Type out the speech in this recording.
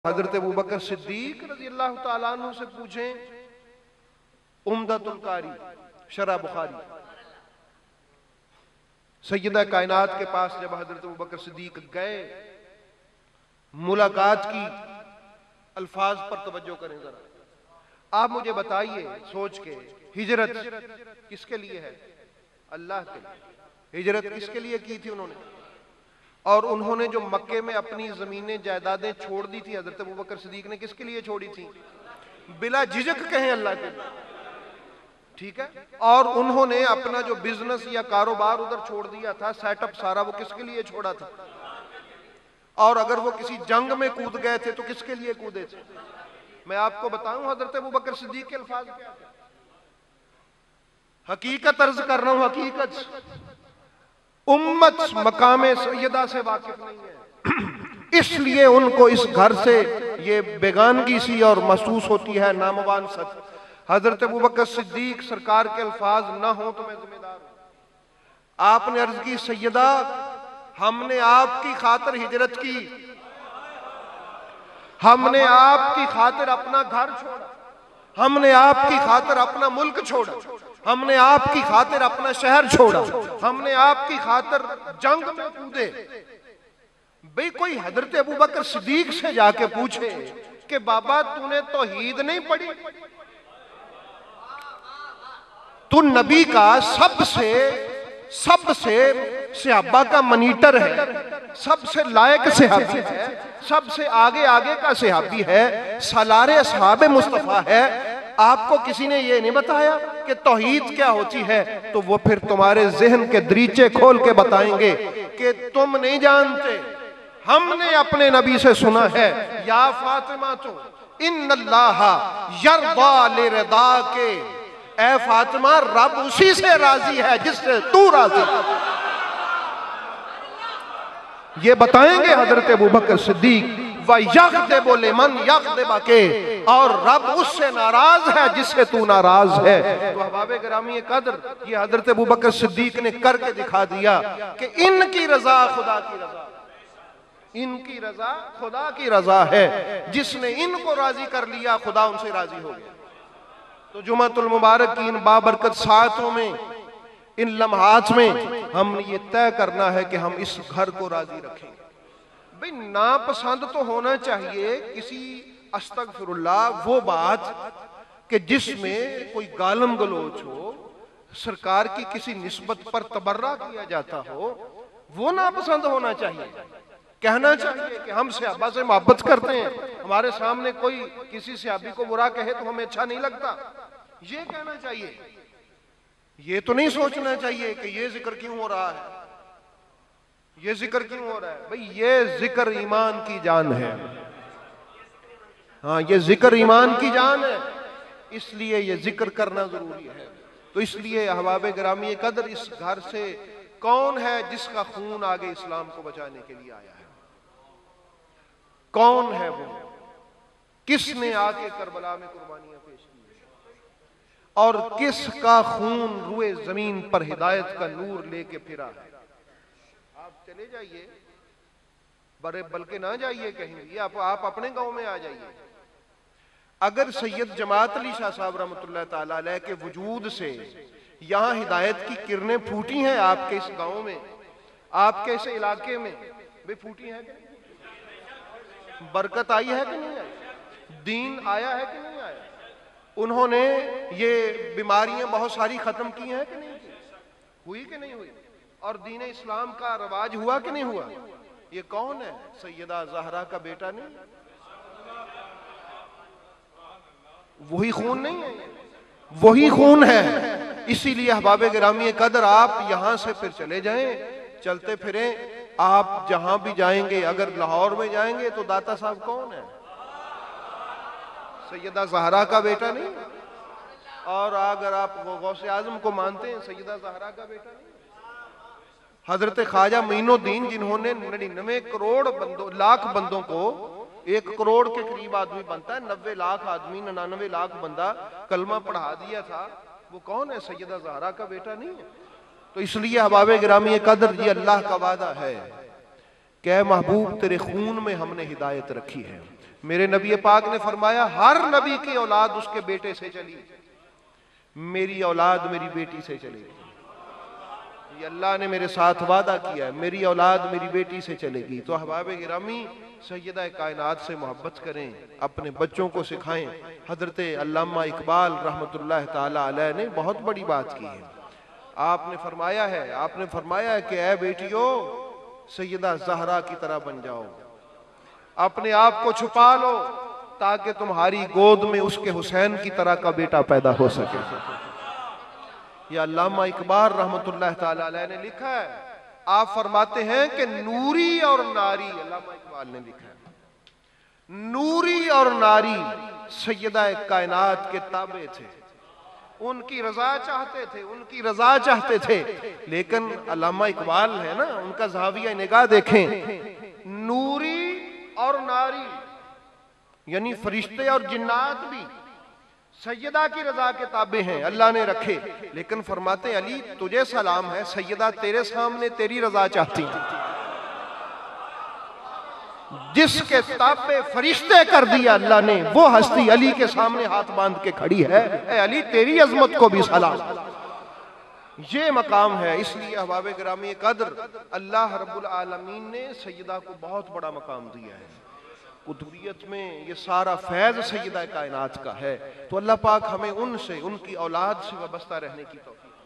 हजरत अबू बकर सिद्दीक रज़ी अल्लाह तआला अन्हु से पूछें उम्दतुल कारी शरह बुखारी। सैयदा कायनात के पास जब हजरत अबू बकर सिद्दीक गए, मुलाकात की, अल्फाज पर तवज्जो करें जरा। आप मुझे बताइए सोच के, हिजरत किसके लिए है? अल्लाह के लिए। हिजरत किसके लिए की थी उन्होंने? और उन्होंने जो मक्के में अपनी जमीनें जायदादें छोड़ दी थी, हजरत अबू बकर सिद्दीक ने किसके लिए छोड़ी थी? बिला झिझक कहें अल्लाह के लिए, ठीक है। और उन्होंने अपना जो बिजनेस या कारोबार उधर छोड़ दिया था, सेटअप सारा, वो किसके लिए छोड़ा था? और अगर वो किसी जंग में कूद गए थे तो किसके लिए कूदे थे? मैं आपको बताऊं हजरत अबू बकर सिद्दीक के अल्फाज क्या थे। हकीकत अर्ज कर रहा हूं, हकीकत। उम्मत मकामे सैयदा से वाकिफ नहीं है, इसलिए उनको इस घर से ये बेगानगी सी और महसूस होती है, नामवान सच। हजरत अबू बकर सिद्दीक सरकार के अल्फाज ना हो तो मैं जिम्मेदार हूं। आपने अर्ज की, सैयदा हमने आपकी खातिर हिजरत की, हमने आपकी खातिर अपना घर छोड़ा, हमने आपकी खातिर अपना मुल्क छोड़ा, हमने आपकी खातिर अपना शहर छोड़ा, हमने आपकी खातिर जंग में कूदे। भाई कोई हजरत अबू बकर सिद्दीक से जाके पूछे कि बाबा तूने तौहीद नहीं पढ़ी? तू नबी का सबसे सहाबा का मनीटर है, सबसे लायक सहाबी है, सबसे आगे आगे का सहाबी है, सलारे असहाबे मुस्तफा है। आपको किसी ने ये नहीं बताया कि तौहीद क्या होती है? तो वो फिर तुम्हारे जहन के दरीचे खोल के बताएंगे कि तुम नहीं जानते। हमने अपने नबी से सुना है, या फातिमा तो इन्नल्लाह यर्दा लिरदा के, ए फातिमा रब उसी से राजी है जिससे तू राजी। ये बताएंगे हजरत अबू बकर सिद्दीक। वयख्दिबु लिमन यख्दिबु के, और रब उससे नाराज है जिससे तू नाराज है। तो अहबाब गिरामी कदर, ये हजरत अबू बकर सिद्दीक ने करके दिखा दिया कि इनकी रजा खुदा की रजा, इनकी रजा खुदा की रजा है। जिसने इनको राजी कर लिया खुदा उनसे राजी हो गया। तो जुमातुल मुबारक की इन बाबरकत सातों में, इन लम्हात में हमने ये तय करना है कि हम इस घर को राजी रखेंगे। भाई नापसंद तो होना चाहिए किसी अस्तगफिरुल्लाह वो बात कि जिसमें कोई गालम गलोच हो, सरकार की किसी निस्बत पर तबर्रा किया जाता हो, वो नापसंद होना चाहिए। कहना चाहिए कि हम सहाबा से मोहब्बत करते हैं, हमारे सामने कोई किसी सहाबी को बुरा कहे तो हमें अच्छा नहीं लगता, ये कहना चाहिए। ये तो नहीं सोचना चाहिए कि ये जिक्र क्यों हो रहा है, ये जिक्र क्यों हो रहा है। भाई ये जिक्र ईमान की जान है, हाँ ये जिक्र ईमान की जान है, इसलिए ये जिक्र करना जरूरी है। तो इसलिए अहबाब गिरामी कदर, इस घर से कौन है जिसका खून आगे इस्लाम को बचाने के लिए आया है? कौन है वो? किसने आके करबला में कुर्बानियां पेश की, और किसका खून रुए जमीन पर हिदायत का नूर लेके फिरा है? आप चले जाइए, बल्कि ना जाइए कहीं, आप अपने गांव में आ जाइए। अगर सैयद जमात अली शाह साहब रहमतुल्लाह ताला अलैह के वजूद से यहां हिदायत की किरणें फूटी हैं आपके इस गांव में, आपके इस इलाके में, वे फूटी हैं कि नहीं? बरकत आई है कि नहीं आई? दीन आया है कि नहीं आया? उन्होंने ये बीमारियां बहुत सारी खत्म की हैं कि नहीं की? हुई कि नहीं हुई? और दीन इस्लाम का रवाज हुआ कि नहीं हुआ? ये कौन है? सैयदा ज़हरा का बेटा नहीं? वही खून नहीं है? वही खून है। इसीलिए अहबाब गिरामी कदर, आप यहां से फिर चले जाएं, चलते फिरें, आप जहां भी जाएंगे, अगर लाहौर में जाएंगे तो दाता साहब कौन है? सैयदा ज़हरा का बेटा नहीं? और अगर आप गौसे आजम को मानते हैं, सैयदा ज़हरा का बेटा नहीं? हजरत ख्वाजा मोइनुद्दीन, जिन्होंने 99 करोड़ लाख बंदों को, 1 करोड़ के करीब आदमी बनता है, 90 लाख आदमी, 99 लाख बंदा कलमा पढ़ा दिया था, वो कौन है? सैयदा ज़हरा का बेटा नहीं है? तो इसलिए अहबाब गिरामी कदर, ये अल्लाह का वादा है कि महबूब तेरे खून में हमने हिदायत रखी है, मेरे नबी पाक ने फरमाया हर नबी की औलाद उसके बेटे से चली, मेरी औलाद मेरी बेटी से चलेगी। ये अल्लाह ने मेरे साथ वादा किया है, मेरी औलाद मेरी बेटी से चलेगी। तो अहबाब गिरामी, सैयदा कायनात से मोहब्बत करें, अपने बच्चों को सिखाएं। हजरत अल्लामा इकबाल रहमतुल्लाह ताला अलैह ने बहुत बड़ी बात की है। आपने फरमाया है कि ऐ बेटियों, सैयदा ज़हरा की तरह बन जाओ, अपने आप को छुपा लो ताकि तुम्हारी गोद में उसके हुसैन की तरह का बेटा पैदा हो सके। यह अल्लामा इकबाल रहमतुल्लाह ताला अलैह ने लिखा है। आप फरमाते हैं कि नूरी और नारी, अल्लामा इकबाल ने लिखा है, नूरी और नारी सैयदा कायनात के ताबे थे, उनकी रजा चाहते थे। लेकिन अल्लामा इकबाल है ना, उनका ज़ाविया निगाह देखें, नूरी और नारी यानी फरिश्ते और जिन्नात भी सैयदा की रजा के ताबे हैं, अल्लाह ने रखे। लेकिन फरमाते अली तुझे सलाम है, सैयदा तेरे सामने तेरी रजा चाहती है, जिसके ताबे फरिश्ते कर दिया अल्लाह ने, वो हस्ती अली के सामने हाथ बांध के खड़ी है। ए अली तेरी अजमत को भी सलाम। ये मकाम है। इसलिए अहबाब गिरामी कद्र, अल्लाह रब्बुल आलमीन ने सैयदा को बहुत बड़ा मकाम दिया है। कुतुबियत में ये सारा फैज सैयदा कायनात का है। तो अल्लाह पाक हमें उनसे, उनकी औलाद से वाबस्ता रहने की तौफीक